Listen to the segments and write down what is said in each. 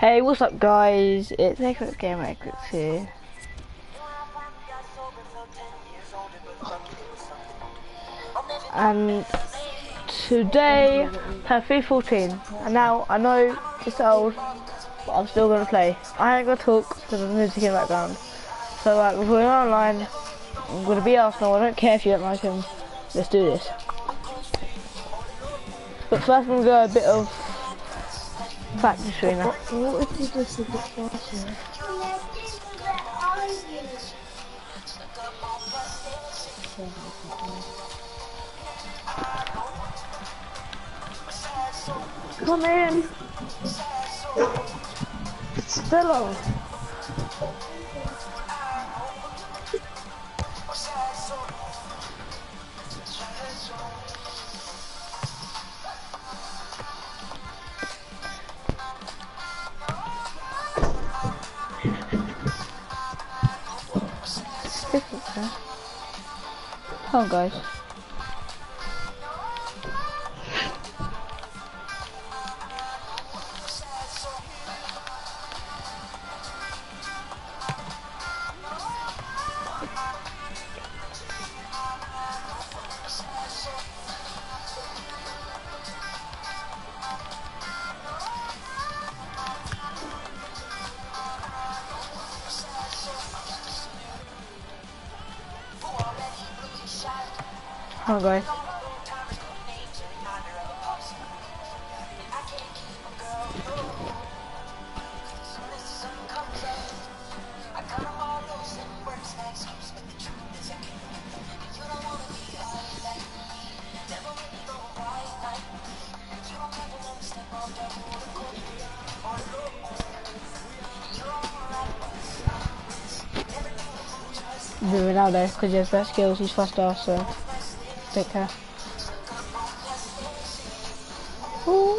Hey, what's up guys? It's Xxgamerxx here. And today, I have fifa14. And now, I know it's old, but I'm still gonna play. I ain't gonna talk because there's music in the background. So we're going online. I'm gonna be Arsenal. I don't care if you don't like him. Let's do this. But first, I'm gonna go a bit of practice arena. What if you just a bit faster? Come in! Stella! Oh guys. Oh guys. Ronaldo, because he has best skills, he's faster, so take care. Ooh.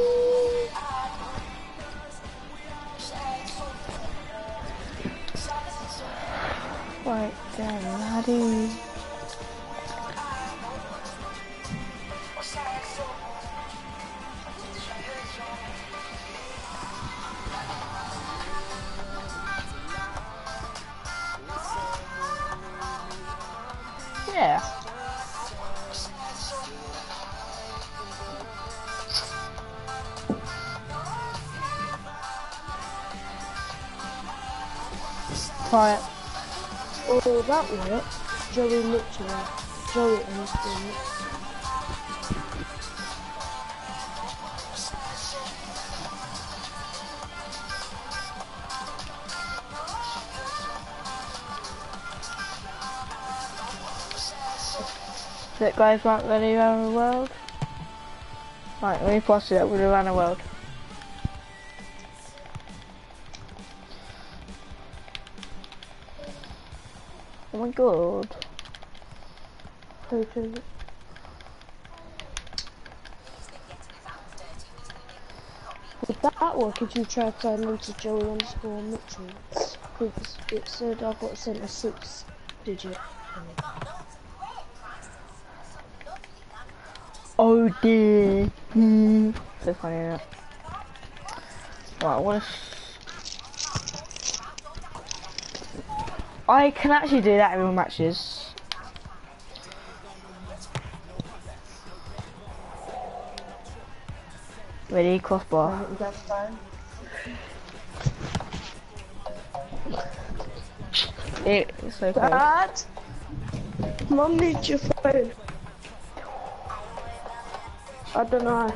Right then, how do you... Yeah. Try it. Oh, that worked. Joey Mitchell. Joey Mitchell. That guys aren't ready around the world. Right, let me pass it up with around the world. Oh my god. Would that work if you try to turn into Joey_Mitchell? Because it said I got sent a 6-digit. Oh dear. So funny, isn't it? Right, what if... I can actually do that in real matches. Ready, crossbar. It's so close. Dad! Mum needs your phone. I don't know.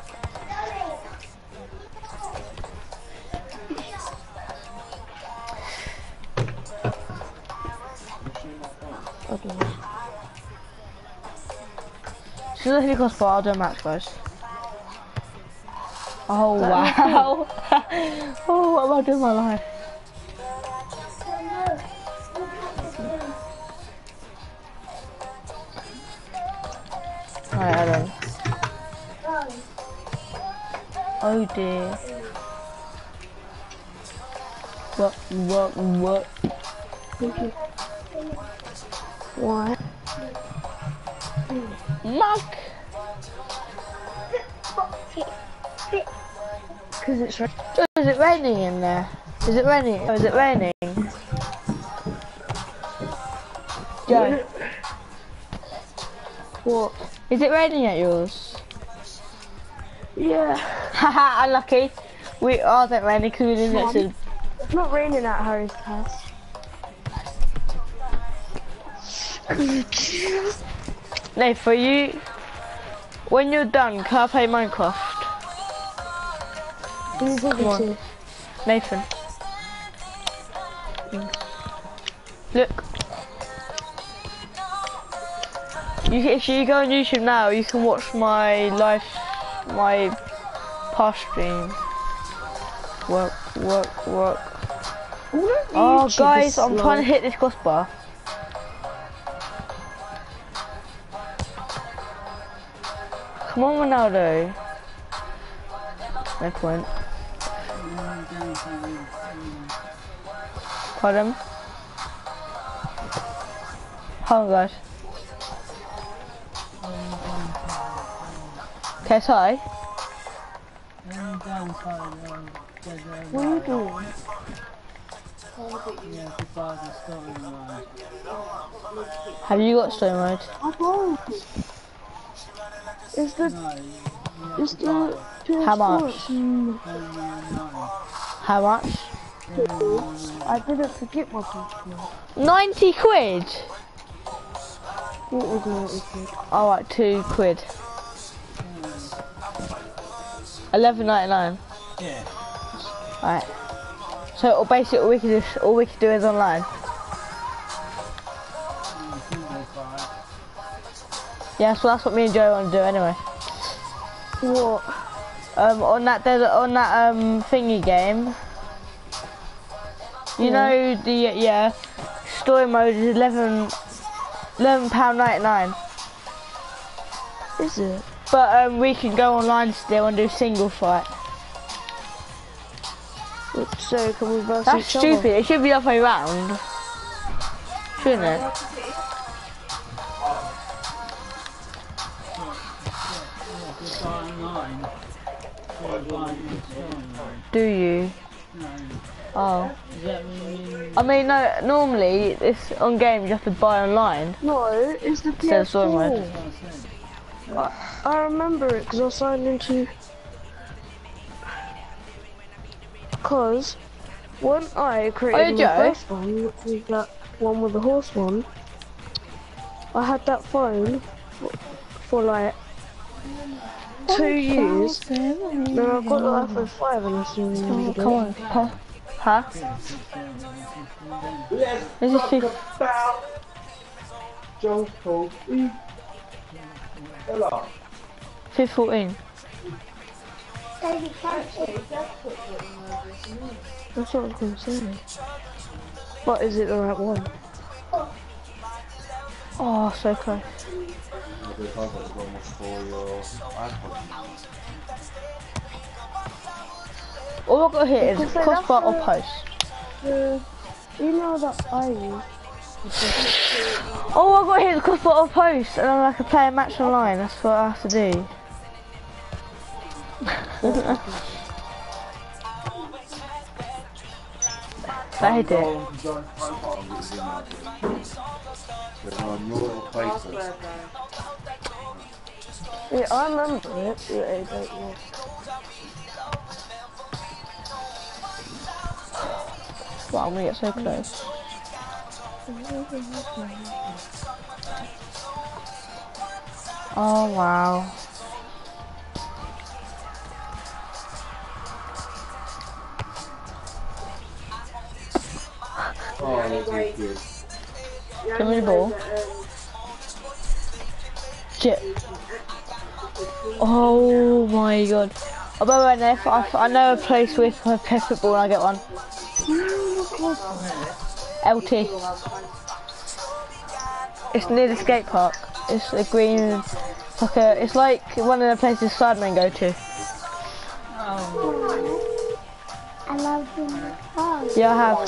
I don't know. Should I hit crossbar? I'll do a match, guys. Oh wow! Oh, what am I doing with my life? Alright, hold on. Oh dear. What? Thank you. Why? Mug! Because it's raining. Is it raining in there? Is it raining? Oh, is it raining? Joe, What? is it raining at yours? Yeah. Haha, unlucky. Ours ain't raining because we didn't get to. It's not raining at Harry's house. No, for you. When you're done, can I play Minecraft? Who are you talking Come on. to? Nathan. Look. If you go on YouTube now, you can watch my past stream. Work. Oh, guys, I'm trying to hit this crossbar. Come on, Ronaldo. No point. Pardon? Hold on, guys. Okay, sorry. What are you doing? Have you got story mode? I don't. It's the PS4. How much? How much? I didn't forget my PS4. 90 quid? What was 90 quid? Alright, 2 quid. 11.99. Yeah. Alright. So basically all we can do is online. Yeah, so that's what me and Joe want to do anyway. What? On that thingy game. You know the story mode is £11.99. Is it? But we can go online still and do single fight. So can we verse That's each stupid. other? It should be the other way round, shouldn't it? Do you? Oh. I mean, no. Normally, this on games you have to buy online. No, it's the Instead of story mode. PS4. I remember it because I signed into. Because when I created my first phone, which was that one with the horse one, I had that phone for like 2 years. Then I got the iPhone 5 and I still remember it. Come on, huh? This is fifa14. That's what I was going to say. But is it the right one? Oh, so close. All I've got here is crossbar or post. You know that I use. All I've got here is crossbar or post, and then I can play a match online. That's what I have to do. I hate it. Yeah, I remember it. Yeah, I don't know. Wow, I'm gonna get so close. Oh wow. Give me the ball. Chip. Oh my god. Oh, by the way, Nef, I know a place where if I play football and I get one. LT. It's near the skate park. It's a green, it's like one of the places Sidemen go to. I love them. Oh, Yeah, I have.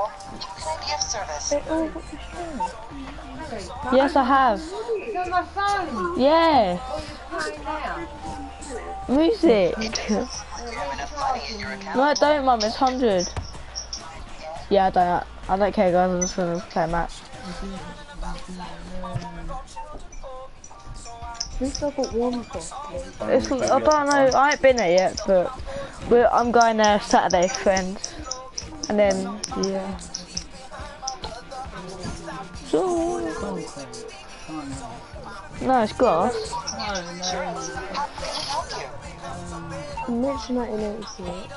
Yes, I have. It's on my phone. Yeah. Right now. Music. No, I don't, Mum. It's 100. Yeah, I don't care, guys. I'm just gonna play a match. At least I've got one box. I don't know. I ain't been there yet, but I'm going there Saturday, friends. And then yeah. So no, it's glass. Mitch 1986.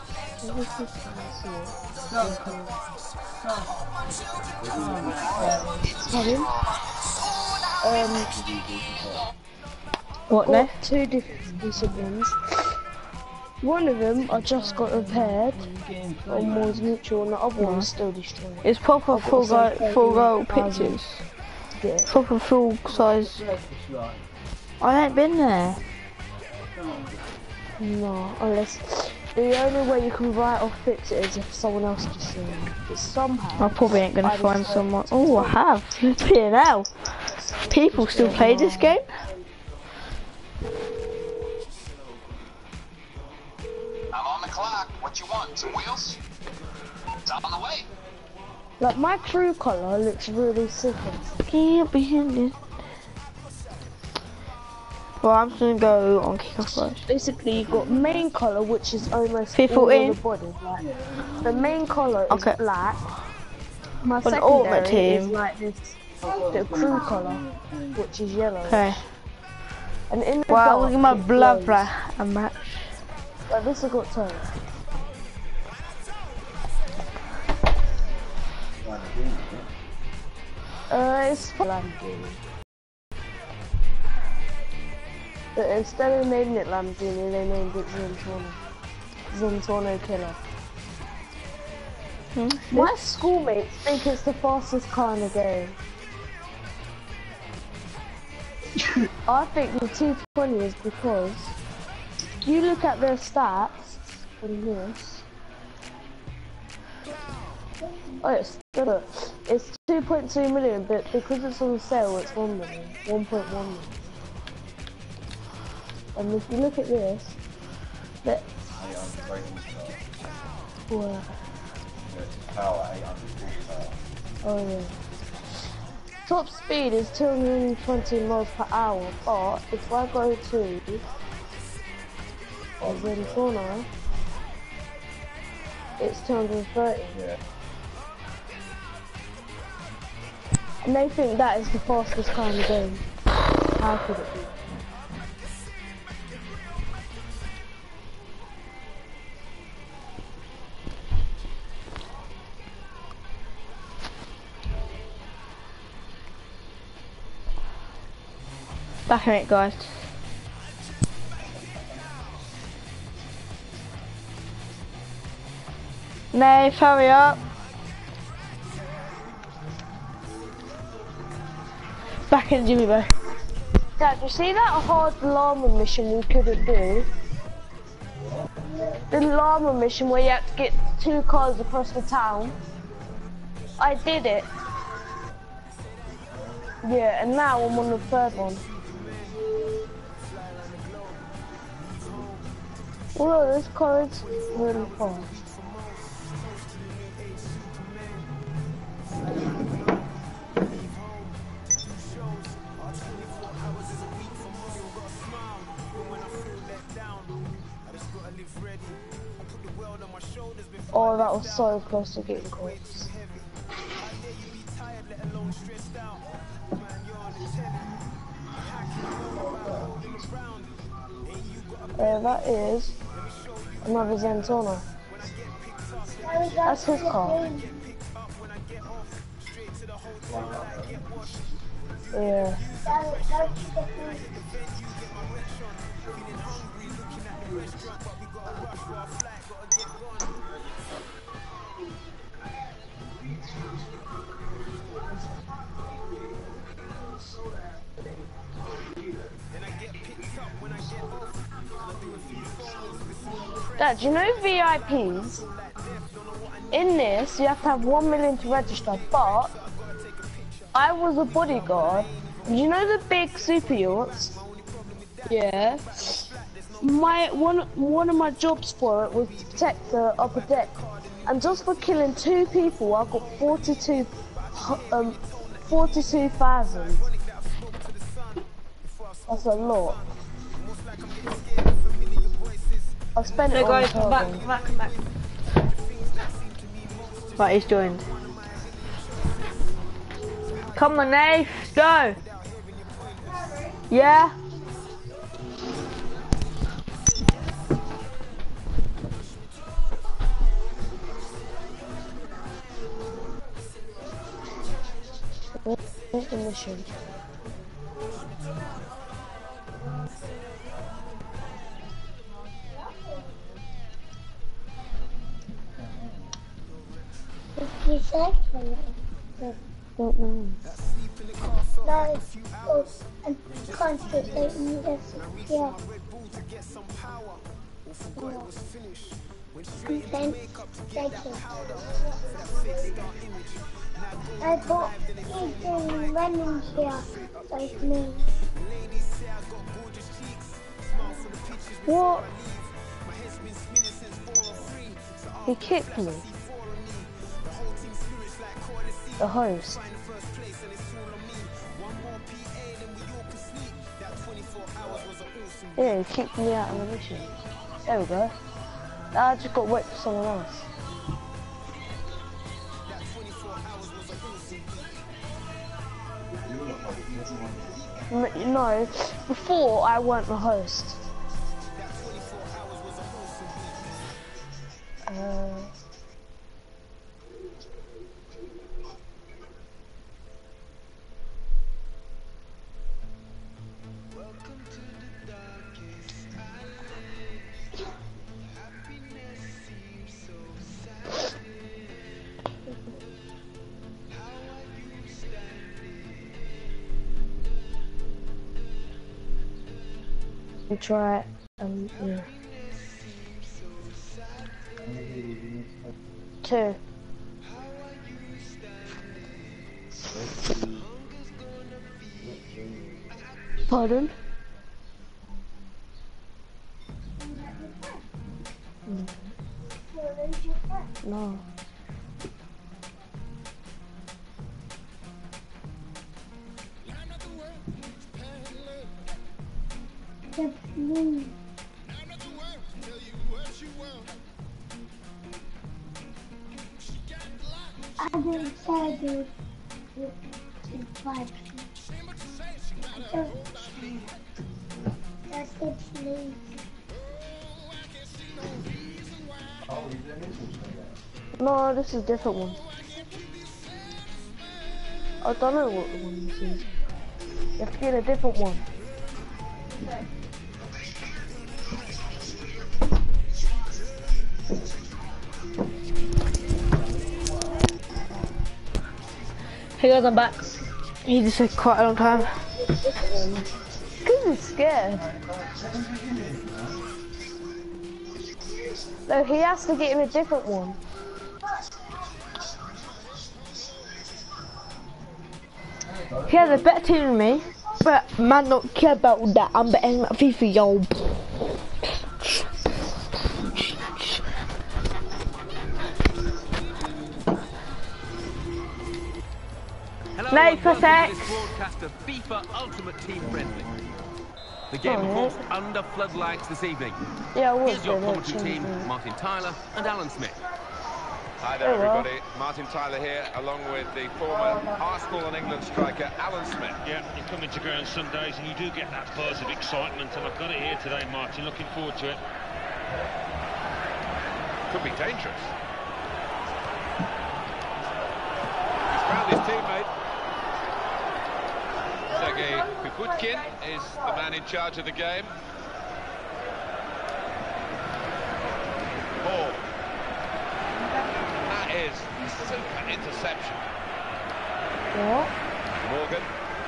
What now? Two different siblings. One of them I just got repaired on was neutral and the other one's still destroyed. It's proper full roll pictures. Yeah. Proper full size. I ain't been there. No, unless the only way you can write off pictures is if someone else has seen it. But somehow I probably ain't gonna find someone. Oh, I have. Flipping hell. People still play this game? I'm on the clock. What you want? Some wheels? It's on the way. Like my true colour looks really sick. Can't be hindered. Well, I'm just gonna go on kickoff first. Basically, you've got main colour, which is almost fifa14. all of the body. Like, the main colour is black. My ultimate secondary team is like this, the crew colour, which is yellow. Okay. And in the Well, dark, look at my it blah glows. blah and match. Like this has got toes. It's Lamborghini. But instead of naming it Lamborghini, they named it Zentorno. Zentorno Killer. My schoolmates think it's the fastest car in the game. I think the 220 is because you look at their stats on this. Oh, it's 2.2 million, but because it's on sale, it's 1 million, 1.1 million. And if you look at this, that. Wow. Oh yeah. Top speed is 220 miles per hour, but if I go to Zentorno, it's 230. Yeah. And they think that is the fastest car in the game. How could it be? Back in it, guys. Nay, hurry up. Back in Jimmy Boy. Dad, you see that hard llama mission we couldn't do? The llama mission where you have to get 2 cars across the town. I did it. Yeah, and now I'm on the 3rd one. Oh no, this car is really fast. Oh, that was so close to getting caught. That is another Zentorno. That's his car. Yeah. Dad, you know VIPs? In this, you have to have 1 million to register, but I was a bodyguard. You know the big super yachts? Yeah. one of my jobs for it was to protect the upper deck, and just for killing 2 people, I got 42,000. That's a lot. I spent it on guys, come back. Right, he's joined. Come on, Nate, go. Yeah. Where's the mission? You said Don't know. no, oh, and constantly yes, yeah. Then I got even running here like me. What? He kicked me. The host. Yeah, he kicked me out of the mission. There we go. I just got to wait for someone else. No, before I weren't the host. We try it, yeah. 2. Pardon? No. I decided to fight. That's it, please. No, this is a different one. I don't know what the one this is. You have to get a different one. Hey guys, I'm back. He just took quite a long time. Because he's scared. No, he has to get him a different one. He has a better team than me, but man don't care about that. I'm betting at FIFA, yo. Hello, and welcome to this broadcast of FIFA Ultimate Team Friendly. The game, of course, under floodlights this evening. Yeah, here's your commentary team, Martin Tyler and Alan Smith. Hi there, everybody. Martin Tyler here, along with the former Arsenal and England striker, Alan Smith. Yeah, you come into ground some days and you do get that buzz of excitement, and I've got it here today, Martin. Looking forward to it. Could be dangerous. He's found his teammate. Fifa14 is the man in charge of the game. Ball. That is a super interception. What? Morgan.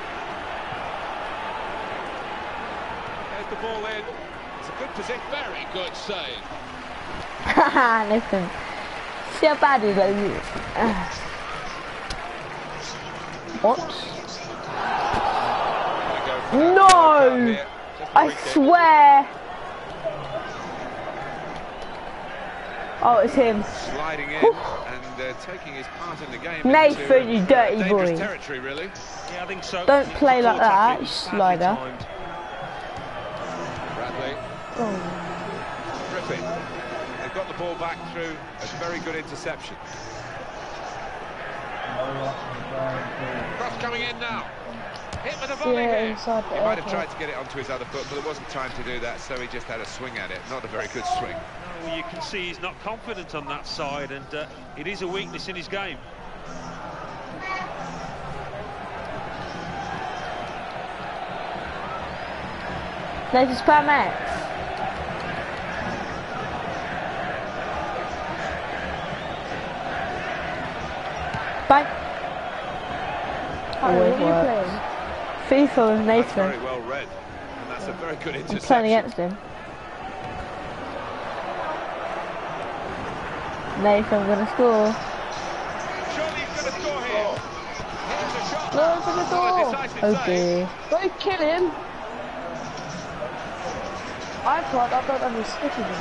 There's the ball in. It's a good position. Very good save. Haha, listen. See how bad he's like you. What? No! I swear! Oh, it's him. Sliding in and taking his part in the game. Nathan, you dirty boy. Territory, really. Yeah, I think so. Don't play like that, you slider. Bradley. Griffin. They've got the ball back through a very good interception. Cross coming in now. Hit with a volley here. He might have tried to get it onto his other foot, but there wasn't time to do that, so he just had a swing at it. Not a very good swing. No, you can see he's not confident on that side, and it is a weakness in his game. There's Xxgamerxx. Bye. Always works. FIFA with Nathan. That's very well read, and that's a very good interception. I'm playing against him. Nathan gonna score. Surely he's gonna score here. Here's a shot. No, for the door. Okay. Don't kill him. I thought I don't have any sticky in it.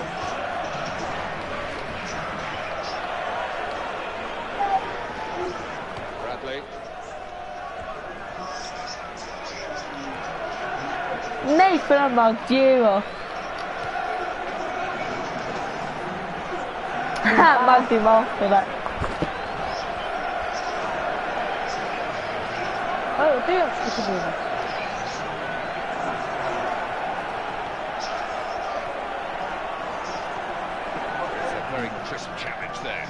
Bradley. Nathan, I mugged you off. Mugged him off for that. Oh, do you have sticky in it? Very crisp challenge there.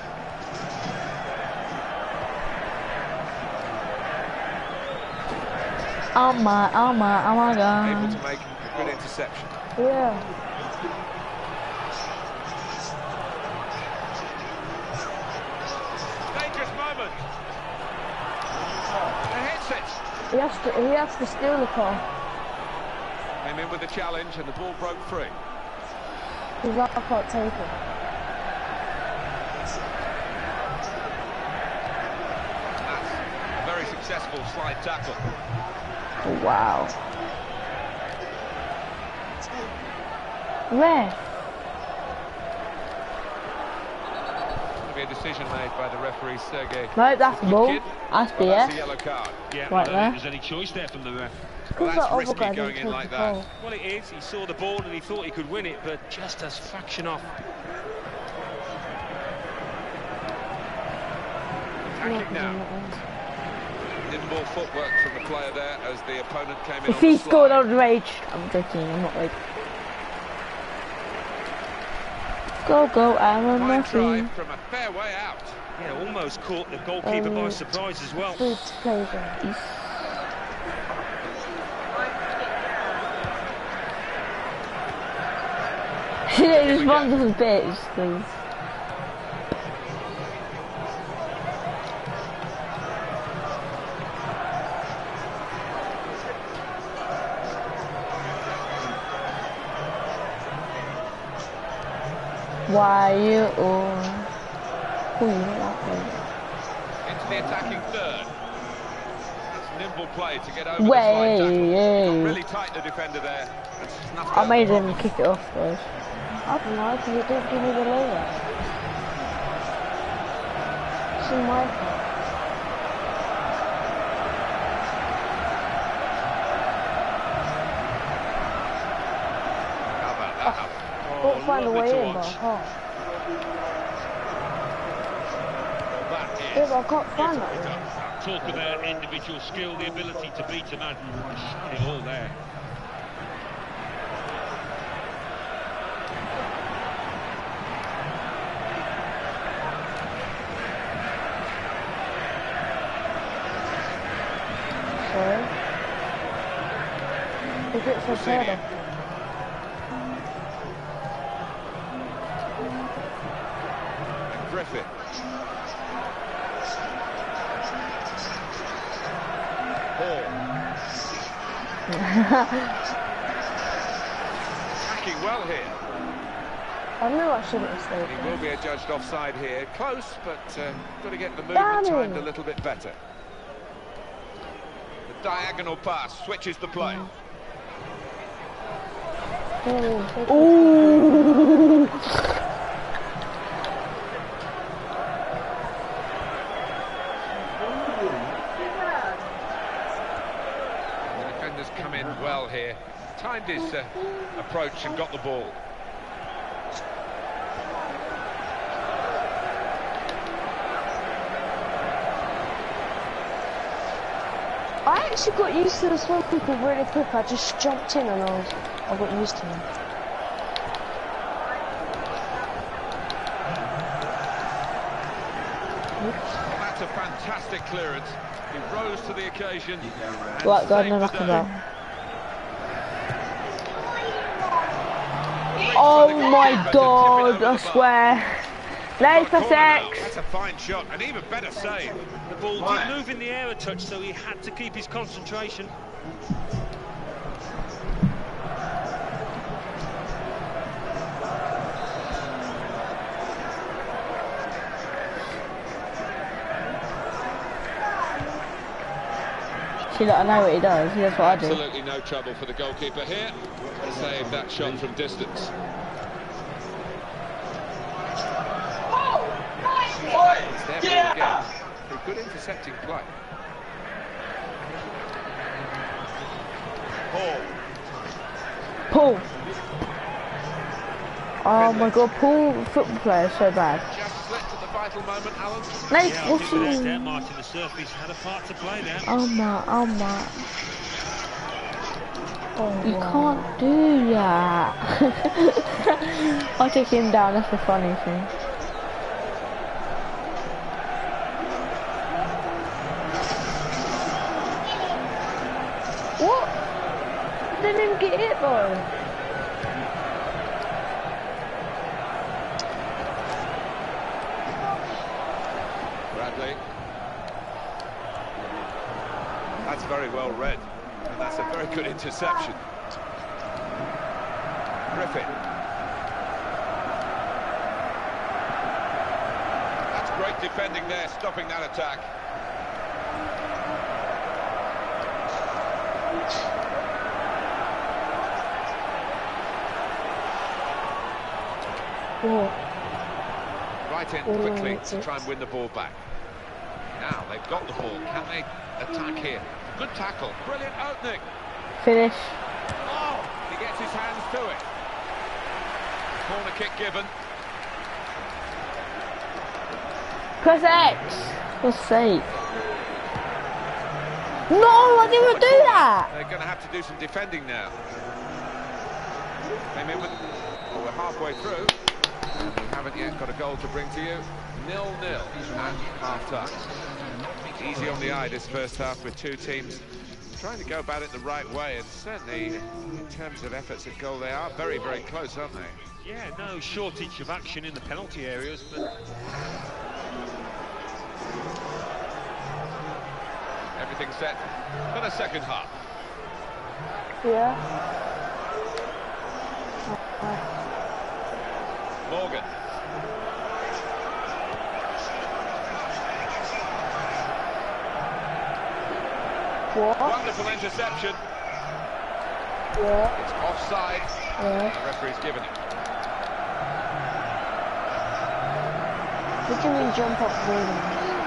Oh my god. Able to make a good interception. Yeah. Dangerous moment. And hits it. He has to steal the car. Came in with the challenge and the ball broke free. He's like, I can't take it. Very successful slide tackle. Oh, wow. Where? Going to be a decision made by the referee, Sergei. No, that's the ball. That's Well, that's a BS. yellow card. Yeah, Right I don't there. think there's any choice there from the ref. Well, Because that's that risky other guy going didn't in take like the that. ball. Well, it is. He saw the ball and he thought he could win it, but just a fraction off. Attacking now. Nimble footwork from the player there as the opponent came in. If he scored, I would rage. I'm joking, I'm not raging. Go, Aaron Fine Murphy. try from a fair way out. Yeah, almost caught the goalkeeper by surprise as well. Good play there. Yeah, just run to the bits, please. Why you all? Who you not Into the attacking third. That's nimble play to get over the slide tackle. Got really tight, the defender there. And snuffed I out made the him kick it off, guys. I don't know, because it didn't give me the layup. It's in my fault. How about that? I'll find a lovely way to in, but I watch. can't. That is Yeah, but I can't find that beautifully one. done. Talk about individual skill, the ability to beat a man, it's all there. Sorry. If it's a header. Griffin. Attacking well here. I knew I shouldn't have stayed He there. will be adjudged offside here. Close, but got to get the Damn movement timed it. a little bit better. The diagonal pass switches the play. Ooh! well here. Timed his approach and got the ball. I actually got used to the small people really quick. I just jumped in and I got used to them. Well, that's a fantastic clearance. He rose to the occasion. What God, no knocking about. Oh my God, I swear. Play for Xxgamerxx. That's a fine shot, an even better save. The ball did move in the air a touch, so he had to keep his concentration. See, look, I know what he does. He does what I do. Absolutely no trouble for the goalkeeper here. Save that shot from distance. It's their ball again. Through good intercepting play. Paul. Oh my God, Paul, football player, is so bad. Just slipped at the vital moment, Alan. Nice, Yeah, I what's think he? there, Martin, the surface had a part to play there. Oh my. Oh, You wow. can't do that. I'll take him down, that's the funny thing. What? Didn't even get it though. Bradley. That's very well read. And that's a very good interception. Griffin. That's great defending there, stopping that attack. What? Right in quickly to try and win the ball back. Now they've got the ball. Can they attack here? Good tackle. Brilliant opening. Finish. Oh, he gets his hands to it. Corner kick given. Press X. For sake. No, I didn't do that. They're going to have to do some defending now. Came in with... Well, we're halfway through. And we haven't yet got a goal to bring to you. 0-0 at half-time. Easy on the eye this first half with two teams trying to go about it the right way, and certainly in terms of efforts at goal they are very, very close, aren't they? Yeah, no shortage of action in the penalty areas, but... Everything set for the second half. Yeah. Morgan. What? Wonderful interception. Yeah. It's offside. Yeah. The referee's given it. We can even jump up really.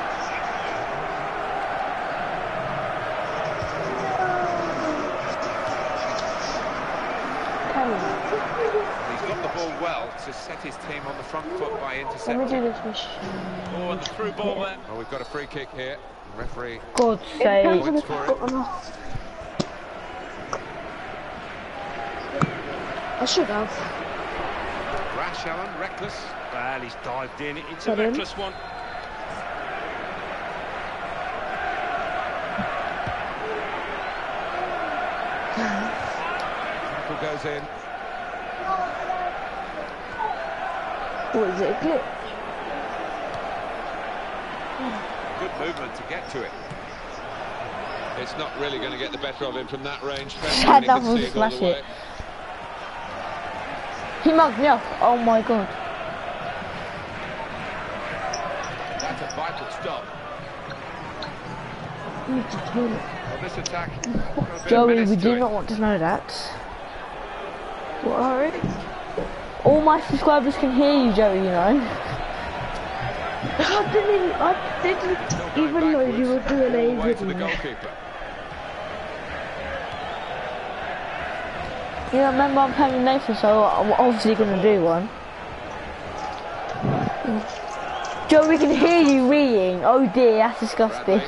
He's got the ball well to set his team on the front foot by Let me intercepting. do this mission. Oh, and the through ball there. Well, we've got a free kick here. The referee God's It depends sake. on if for I've it. got enough. I should have. Rash, Alan, reckless. Well, he's dived in. It's a Pardon? reckless one. Tackle goes in. What is it, a glitch? Good movement to get to it. It's not really going to get the better of him from that range. Shut up and smash it. He mugged me off. Oh my God. That's a vital stop. Well, this attack. got a bit of Joey, menace we to do it. not want to know that. What, Harry? All my subscribers can hear you, Joey, you know. I didn't Still even going know you were backwards, doing all the way a to the video. goalkeeper. Yeah, remember I'm playing with Nathan, so I'm obviously gonna do one. Joe, we can hear you reeing. Oh dear, that's disgusting.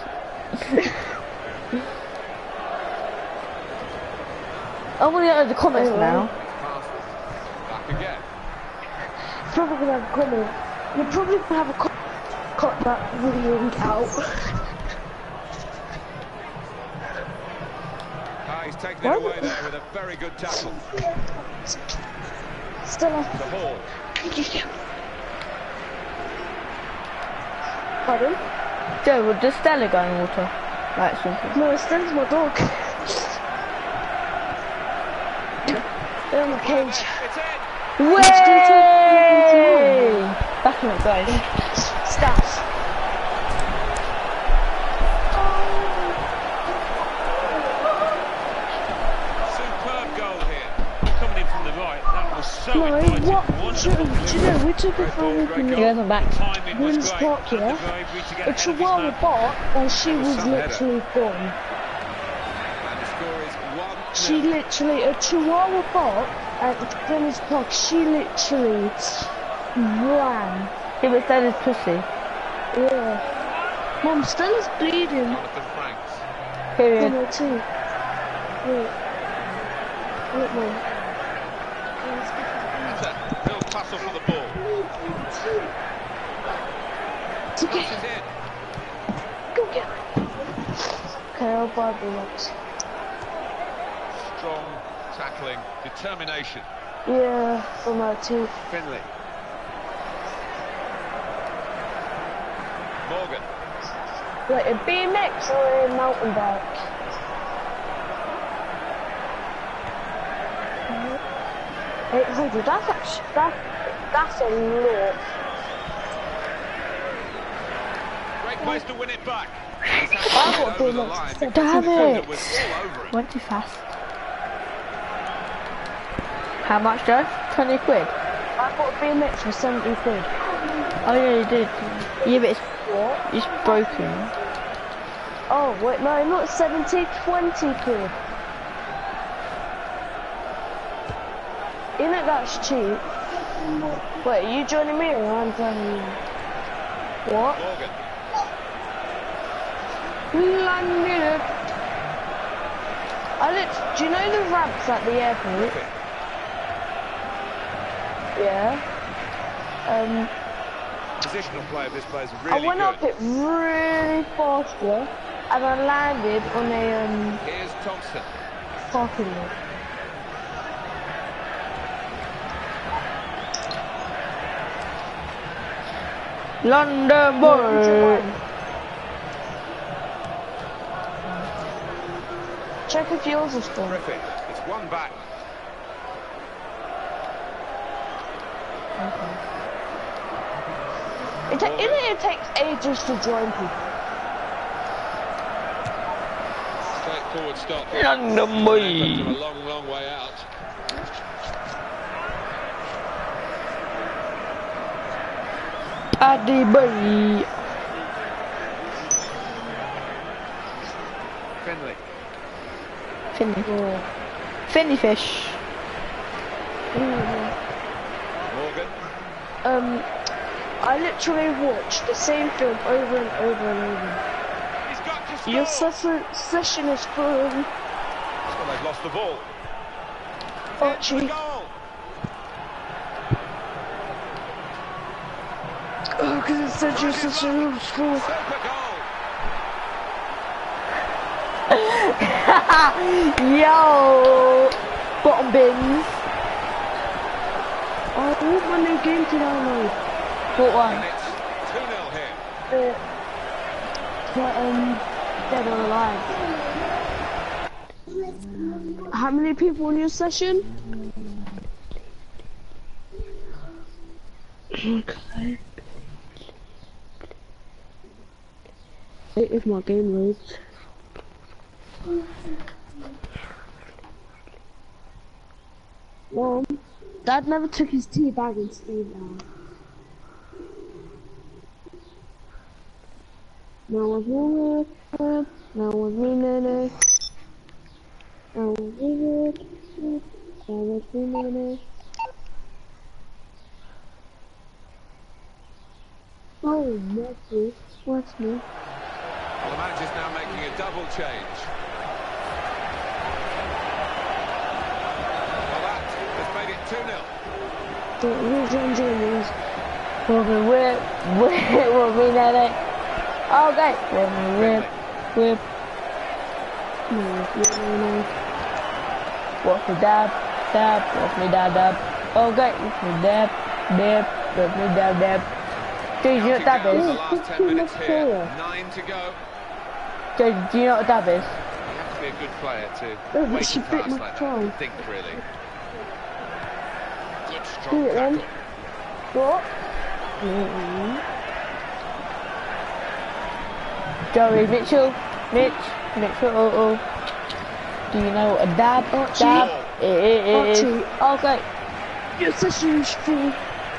I want to get the comments now. Back again. Probably gonna have a comment. You're probably gonna have a cut that reeing out. He's taken it away there with a very good tackle. Stella. The ball. Pardon? Joe, does Stella go in water? Like simple. No, Stella's my dog. They're in my cage. It's in. Way! Back in it, guys. Staff. Superb goal here. Coming in from the right, that was so No, inviting. what? Do you know, we took it Great from ball, great He goal. goes on back. Timing was Women's great. Park, And the yeah? bravery to get A ahead of his chihuahua man. barked and she was some header. literally gone. And the score is 1-0. She literally, a chihuahua barked at the Women's Park, she literally ran. He was Stella's pussy. Yeah. Mom, Stella's bleeding. Jonathan Franks. Period. Come here too. Wait. Wait, Mom. That's a real tussle for the ball. It's okay. Crosses in. Go get it. Okay, I'll buy the next. Strong tackling, determination. Yeah, from her too. Finley. Morgan. Wait, a BMX or a mountain bike? 800, that's actually, that's a lot. Great place to win it back. I've got a Over the BMX. line. Damn It it! was all over it. Went too fast. How much, Joe? 20 quid? I bought a BMX for 70 quid. Oh yeah, you did. Yeah, but What? it's broken. Oh, wait, no, not 70, 20 quid. You know that's cheap. Wait, are you joining me or I'm joining you? What? Morgan. Landed. Do you know the ramps at the airport? Yeah. Positional play of this player is I really went good. up it really fast, yeah, and I landed on a Here's Thompson. parking lot. London boy. Check if yours is full. Terrific. It's one back. It takes ages to join people. Straightforward stop. London boy. A long, long way out. Addy boy. Finley. Finny. Yeah. Finny fish. Morgan. I literally watched the same film over and over and over. He's got to score. Your session is full. Well, they've lost the ball. Archie. Goal. Oh, because it said your session was full. Super goal. Yo! Bottom bins. Oh, I want my new game to download. What one? And it's 2-0 here. Dead or Alive. How many people in your session? Okay. Wait if my game loads. Mom, Dad never took his tea bag and stayed down. Now with me, now with me, Nene. Now with me, Oh, mercy. What's me? Well, the manager's now making a double change. Well, that has made it 2-0. Who's John James? Whip, Nene. Okay. Whip. Watch me dab. Watch me dab. Okay, watch me dab. Watch me dab. Do you know what dab is? The last 10 minutes here. 9 to go. Do you know what dab is? You have to be a good player to but wait she to bit pass my like toe. that. Think really. Good Do strong it then. tackle. What? Joey Mitchell. Mitchell. Do you know what a dab? Archie. Dab. It is. Okay. You're such a fool.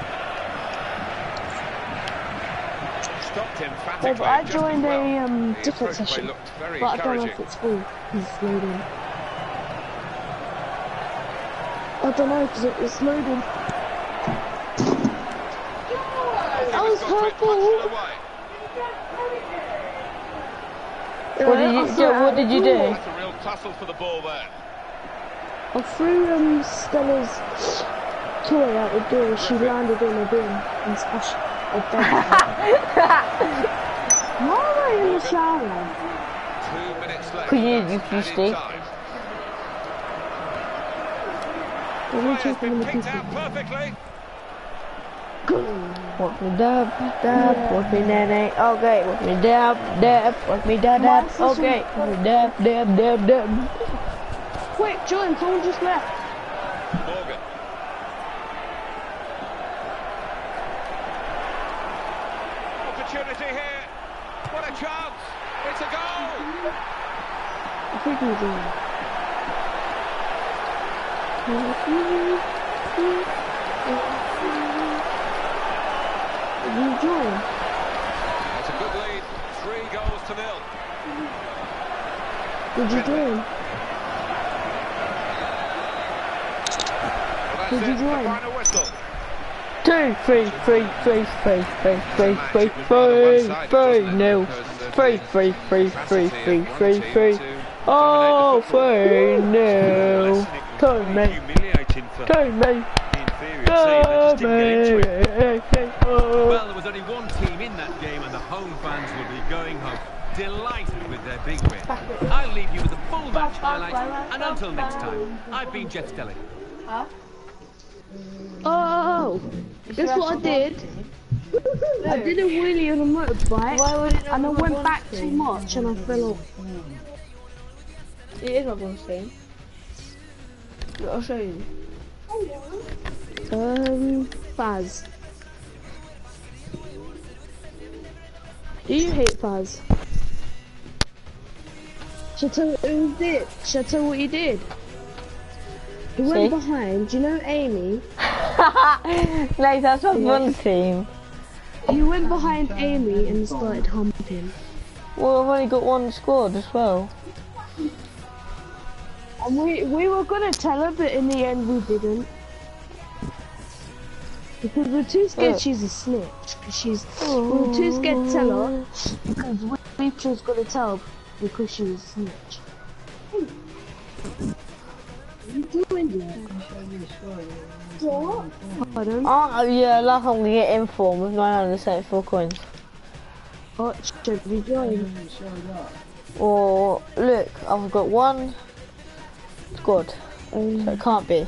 Stopped him Yeah, emphatically. but I just joined as well. a The different approach play session, looked very but I don't know if encouraging. it's full. He's loading. I don't know because it was loading. That was purple. What did you do? That's a real tussle for the ball there. I threw Stella's toy out the door. She landed on the bin and smashed a bed. Why am I in the shower? 2 minutes left. Could you That's use added stick? time. Let me Player's check on been the picked people. out perfectly. Watch me dab. Watch me Nene. Okay. Watch me dab. Watch me dab. Okay. Watch me dab. Quick, join! Someone just left. Morgan. Opportunity here. What a chance. It's a goal. I think he's in. You join. That's a good lead. 3 goals to 0. Did you join? Well, Did that's you it. join? The final whistle. 2, 3, 3, 3, 3, 3, 3, 3, 3, 0. 3, 3, 3, 3, 3, 3, 3. Oh, 3, 0. Turn me. Humiliating for Turn me. the inferior team. They just didn't get into it. Well, there was only one team in that game and the home fans will be going home delighted with their big win. I'll leave you with the full match highlights and until next time, I've been Jeff Stelling. Oh, guess what I did? I did a wheelie on a motorbike and I went back too much and I fell off. It is my bronze team. I'll show you. Faz. Do you hate Faz? Should I tell you what he did? Should I tell you what he did? He went behind, you know Amy? Like, that's my bronze team. He went behind Amy and started humping. Well, I've only got one squad as well. And we were gonna tell her, but in the end we didn't. Because we're too scared she's a snitch. Because we were too scared to tell her. Because we just gonna tell her because she was a snitch. What are you doing there? What? Pardon? Oh, yeah, like I'm gonna get informed with 974 coins. What should we join? Or, look, I've got one squad, so it can't be.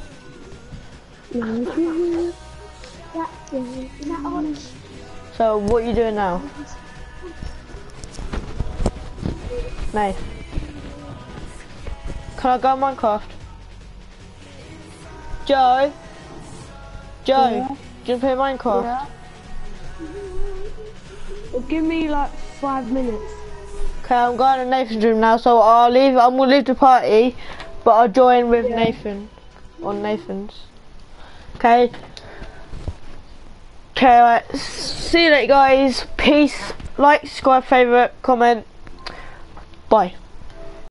So, what are you doing now? Nice. Can I go Minecraft? Joe? Joe, Yeah. do you play Minecraft? Yeah. Well, give me like 5 minutes. Okay, I'm going to Nathan's room now, so I'm gonna leave the party, but I'll join with Nathan on Nathan's. Okay. Okay, right. See you later, guys. Peace. Like, subscribe, favourite, comment. Bye.